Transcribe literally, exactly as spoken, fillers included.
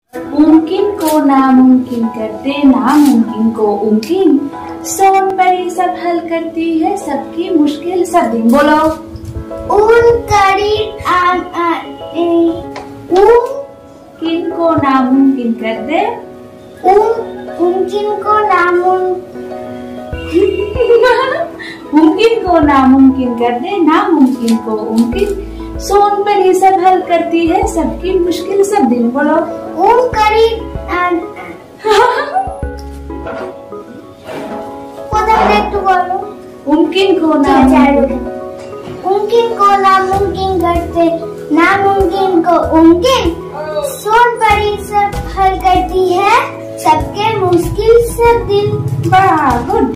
मुमकिन को नामुमकिन करते नामुमकिन को मुमकिन, सोन परी सब हल करती है सबकी मुश्किल सब दिन। बोलो उन करी आम मुमकिन को नामुमकिन कर दे मुमकिन को नामुमकिन मुमकिन को नामुमकिन कर दे नामुमकिन को मुमकिन, सोन परी सब हल करती है सबकी मुश्किल सब दिन। बोलो उन करी मुमकिन को मुमकिन को नामुमकिन करते नामुमकिन को मुमकिन, सोन परी सब हल करती है सबके मुश्किल सब दिन। बड़ा गुड।